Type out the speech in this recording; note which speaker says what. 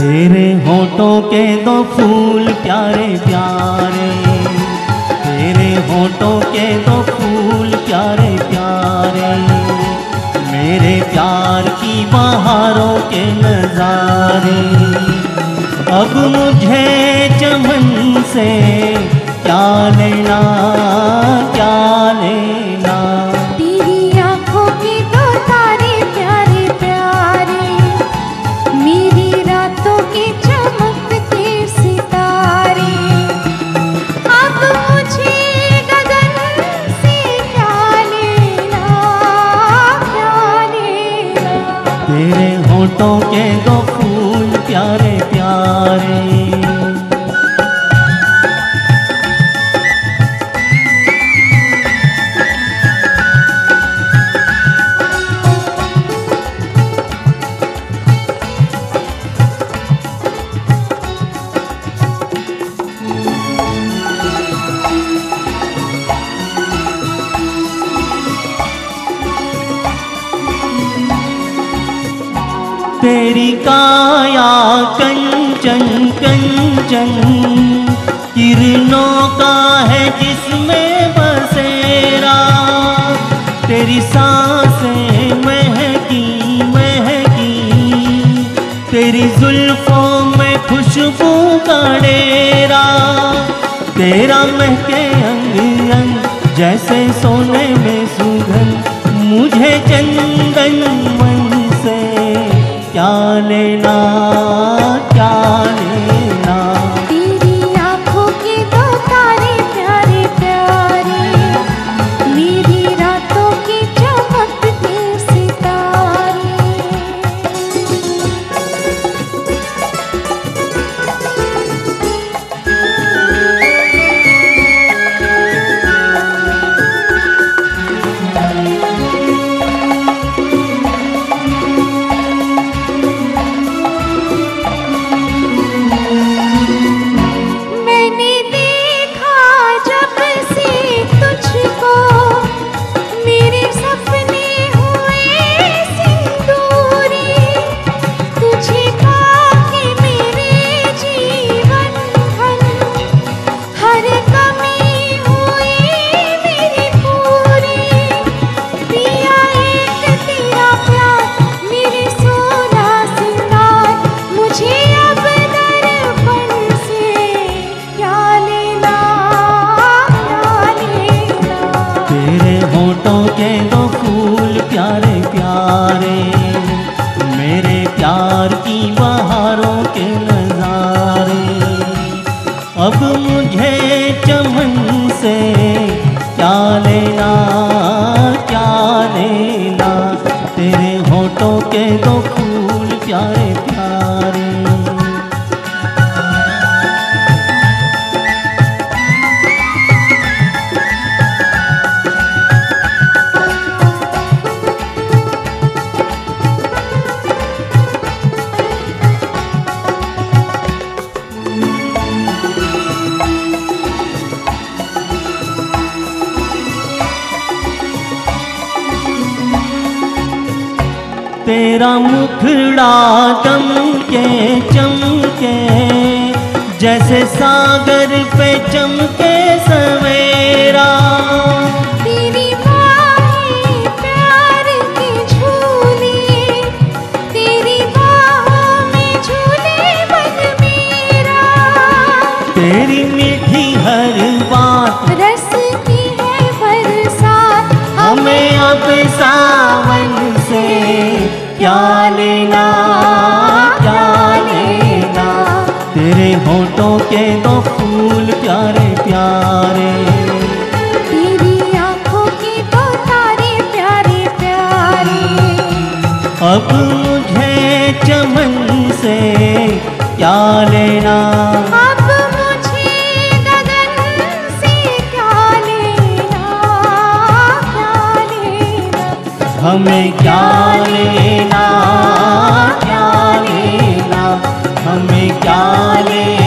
Speaker 1: तेरे होठों के दो फूल प्यारे प्यारे, तेरे होठों के दो फूल प्यारे प्यारे, मेरे प्यार की बहारों के नजारे। अब मुझे चमन से क्या लेना क्या लेना।
Speaker 2: तेरी आंखों के दो तारे प्यारे प्यारे, मेरी रातों के चमकते सितारे। अब मुझे गगन से क्या लेना क्या लेना।
Speaker 1: तेरे होठों के दो फूल प्यारे प्यारे। तेरी काया कंचन कंचन, किरणों का है जिसमें बसेरा। तेरी सांसें महकी महकी, तेरी जुल्फों में खुशबू का डेरा। तेरा महके अंग अंग जैसे सोने में सुगंध, मुझे चंदन मन से क्या लेना क्या लेना।
Speaker 2: तेरी आंखों के दो तारे प्यारे प्यारे, मेरी रातों के चमकते सितारे।
Speaker 1: के दो फूल प्यारे प्यारे, मेरे प्यार की बहारों के नजारे। अब मुझे चमन से क्या लेना क्या लेना। तेरे होठों के दो फूल प्यारे प्यारे। तेरा मुखड़ा चमके चमके, जैसे सागर पे चमके सवेरा।
Speaker 2: तेरी बाहें प्यार के झूले, तेरी बाहों में झूले मन मेरा।
Speaker 1: तेरी मीठी हर बात
Speaker 2: रस की है बरसात,
Speaker 1: हमें अब सावन से क्या लेना क्या लेना। तेरे होठों के दो फूल प्यारे प्यारे,
Speaker 2: तेरी आंखों के दो तारे प्यारे प्यारे।
Speaker 1: अब मुझे चमन से क्या लेना।
Speaker 2: अब मुझे गगन से क्या लेना क्या लेना।
Speaker 1: हमें क्या लेना क्या लेना। हमें क्या लेना।